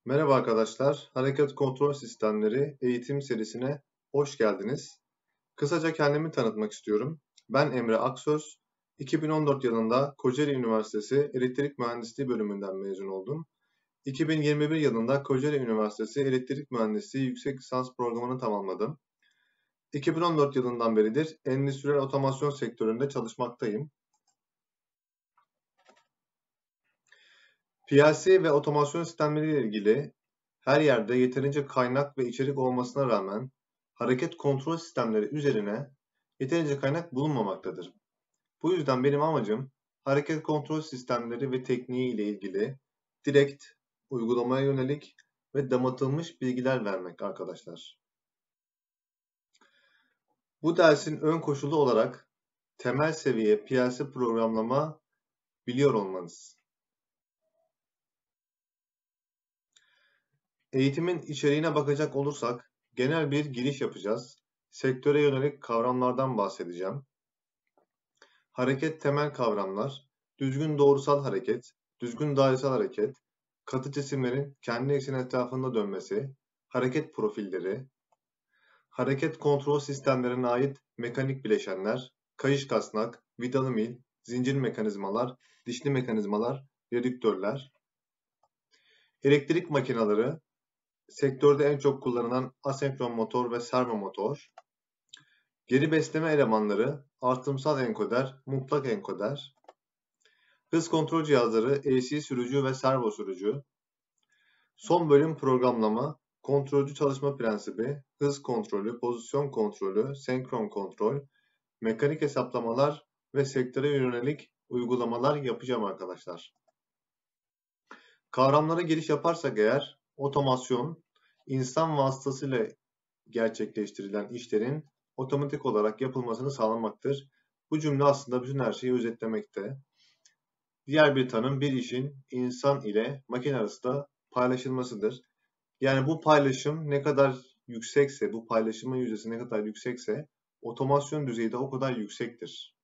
Merhaba arkadaşlar, Hareket Kontrol Sistemleri eğitim serisine hoş geldiniz. Kısaca kendimi tanıtmak istiyorum. Ben Emre Aksöz, 2014 yılında Kocaeli Üniversitesi Elektrik Mühendisliği bölümünden mezun oldum. 2021 yılında Kocaeli Üniversitesi Elektrik Mühendisliği yüksek lisans programını tamamladım. 2014 yılından beridir endüstriyel otomasyon sektöründe çalışmaktayım. PLC ve otomasyon sistemleri ile ilgili her yerde yeterince kaynak ve içerik olmasına rağmen hareket kontrol sistemleri üzerine yeterince kaynak bulunmamaktadır. Bu yüzden benim amacım hareket kontrol sistemleri ve tekniği ile ilgili direkt, uygulamaya yönelik ve damatılmış bilgiler vermek arkadaşlar. Bu dersin ön koşulu olarak temel seviye PLC programlama biliyor olmanız. Eğitimin içeriğine bakacak olursak genel bir giriş yapacağız. Sektöre yönelik kavramlardan bahsedeceğim. Hareket temel kavramlar, düzgün doğrusal hareket, düzgün dairesel hareket, katı cisimlerin kendi ekseni etrafında dönmesi, hareket profilleri, hareket kontrol sistemlerine ait mekanik bileşenler, kayış kasnak, vidalı mil, zincir mekanizmalar, dişli mekanizmalar, redüktörler, elektrik makineleri, sektörde en çok kullanılan asenkron motor ve servo motor, geri besleme elemanları, artımsal enkoder, mutlak enkoder, hız kontrol cihazları, AC sürücü ve servo sürücü, son bölüm programlama, kontrolcü çalışma prensibi, hız kontrolü, pozisyon kontrolü, senkron kontrol, mekanik hesaplamalar ve sektöre yönelik uygulamalar yapacağım arkadaşlar. Kavramlara giriş yaparsak eğer, otomasyon, insan vasıtasıyla gerçekleştirilen işlerin otomatik olarak yapılmasını sağlamaktır. Bu cümle aslında bütün her şeyi özetlemekte. Diğer bir tanım bir işin insan ile makine arasında paylaşılmasıdır. Yani bu paylaşım ne kadar yüksekse, bu paylaşımın yüzdesi ne kadar yüksekse otomasyon düzeyi de o kadar yüksektir.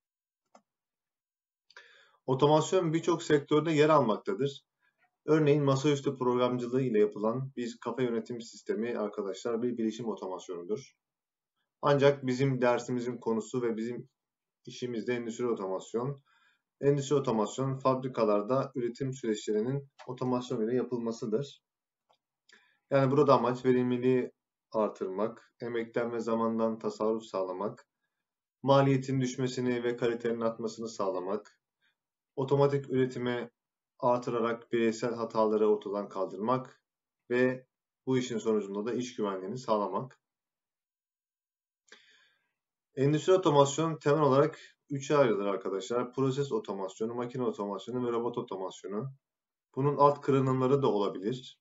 Otomasyon birçok sektörde yer almaktadır. Örneğin masaüstü programcılığı ile yapılan bir kafa yönetim sistemi arkadaşlar bir bilişim otomasyonudur. Ancak bizim dersimizin konusu ve bizim işimiz de endüstri otomasyon. Endüstri otomasyon fabrikalarda üretim süreçlerinin otomasyon ile yapılmasıdır. Yani burada amaç verimliliği artırmak, emekten ve zamandan tasarruf sağlamak, maliyetin düşmesini ve kalitenin artmasını sağlamak, otomatik üretimi artırarak bireysel hataları ortadan kaldırmak ve bu işin sonucunda da iş güvenliğini sağlamak. Endüstri otomasyon temel olarak 3'e ayrılır arkadaşlar. Proses otomasyonu, makine otomasyonu ve robot otomasyonu. Bunun alt kırılımları da olabilir.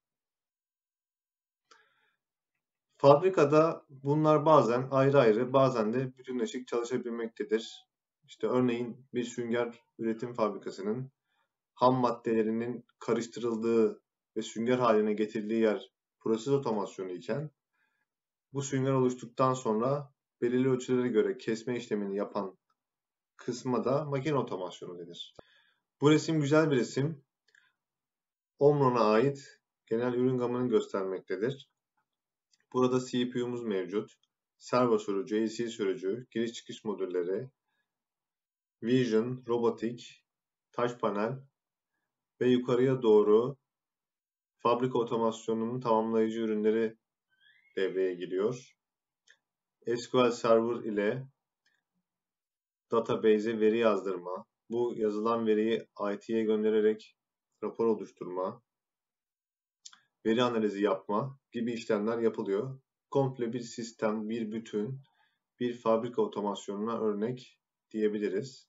Fabrikada bunlar bazen ayrı ayrı, bazen de bütünleşik çalışabilmektedir. İşte örneğin bir sünger üretim fabrikasının ham maddelerinin karıştırıldığı ve sünger haline getirildiği yer proses otomasyonu iken bu sünger oluştuktan sonra belirli ölçülere göre kesme işlemini yapan kısma da makine otomasyonu denir. Bu resim güzel bir resim. Omron'a ait genel ürün gamını göstermektedir. Burada CPU'muz mevcut. Servo sürücü, AC sürücü, giriş çıkış modülleri, Vision, robotik, touch panel ve yukarıya doğru fabrika otomasyonunun tamamlayıcı ürünleri devreye giriyor. SQL Server ile database'e veri yazdırma, bu yazılan veriyi IT'ye göndererek rapor oluşturma, veri analizi yapma gibi işlemler yapılıyor. Komple bir sistem, bir bütün, bir fabrika otomasyonuna örnek diyebiliriz.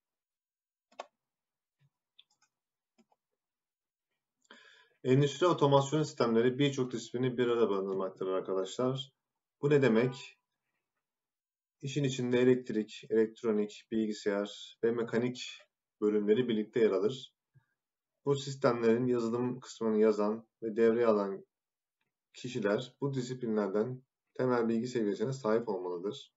Endüstri otomasyon sistemleri birçok disiplini bir arada barındırmaktadır arkadaşlar. Bu ne demek? İşin içinde elektrik, elektronik, bilgisayar ve mekanik bölümleri birlikte yer alır. Bu sistemlerin yazılım kısmını yazan ve devreye alan kişiler bu disiplinlerden temel bilgi seviyesine sahip olmalıdır.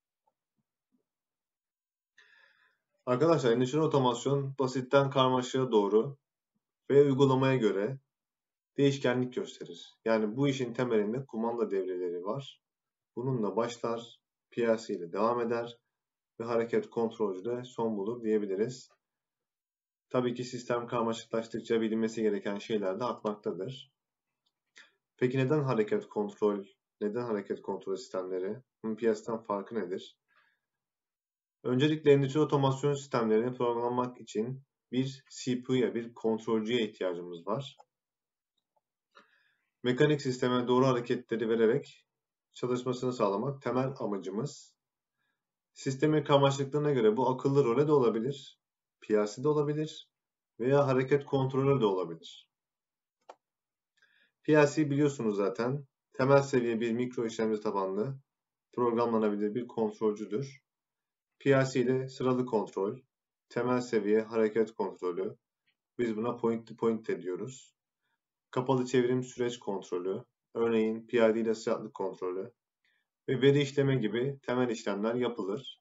Arkadaşlar endüstri otomasyon basitten karmaşığa doğru ve uygulamaya göre değişkenlik gösterir. Yani bu işin temelinde kumanda devreleri var. Bununla başlar, PLC ile devam eder ve hareket kontrolcü de son bulur diyebiliriz. Tabii ki sistem karmaşıklaştıkça bilinmesi gereken şeyler de artmaktadır. Peki neden hareket kontrol sistemleri? Bunun PLC'den farkı nedir? Öncelikle endüstri otomasyon sistemlerini programlamak için bir CPU'ya, bir kontrolcüye ihtiyacımız var. Mekanik sisteme doğru hareketleri vererek çalışmasını sağlamak temel amacımız. Sistemin karmaşıklığına göre bu akıllı role de olabilir, PLC de olabilir veya hareket kontrolör de olabilir. PLC biliyorsunuz zaten temel seviye bir mikro işlemci tabanlı programlanabilir bir kontrolcüdür. PLC ile sıralı kontrol, temel seviye hareket kontrolü, biz buna point to point diyoruz. Kapalı çevrim süreç kontrolü, örneğin PID ile sıcaklık kontrolü ve veri işleme gibi temel işlemler yapılır.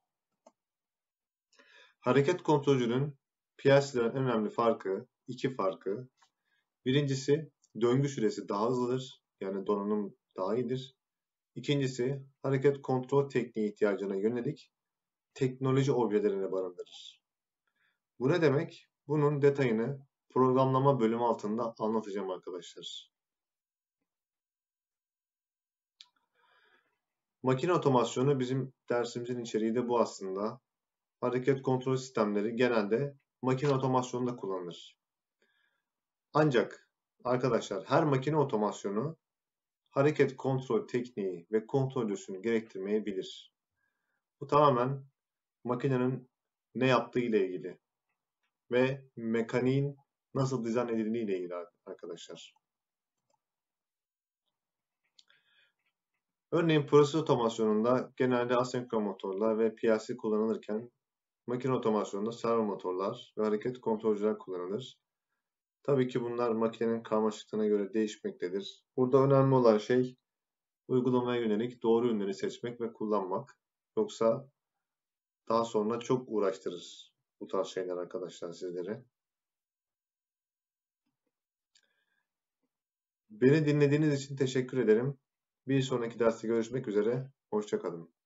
Hareket kontrolcünün PLC'lerin en önemli farkı, iki farkı. Birincisi döngü süresi daha hızlıdır, yani donanım daha iyidir. İkincisi hareket kontrol tekniği ihtiyacına yönelik teknoloji objelerini barındırır. Bu ne demek? Bunun detayını programlama bölümü altında anlatacağım arkadaşlar. Makine otomasyonu bizim dersimizin içeriği de bu aslında. Hareket kontrol sistemleri genelde makine otomasyonunda kullanılır. Ancak arkadaşlar her makine otomasyonu hareket kontrol tekniği ve kontrolcüsünü gerektirmeyebilir. Bu tamamen makinenin ne yaptığı ile ilgili ve mekaniğin nasıl dizayn edildiği ile ilgili arkadaşlar. Örneğin proses otomasyonunda genelde asenkron motorlar ve PLC kullanılırken makine otomasyonunda servo motorlar ve hareket kontrolcüler kullanılır. Tabii ki bunlar makinenin karmaşıklığına göre değişmektedir. Burada önemli olan şey uygulamaya yönelik doğru ürünleri seçmek ve kullanmak. Yoksa daha sonra çok uğraştırır bu tarz şeyler arkadaşlar sizlere. Beni dinlediğiniz için teşekkür ederim. Bir sonraki derste görüşmek üzere. Hoşça kalın.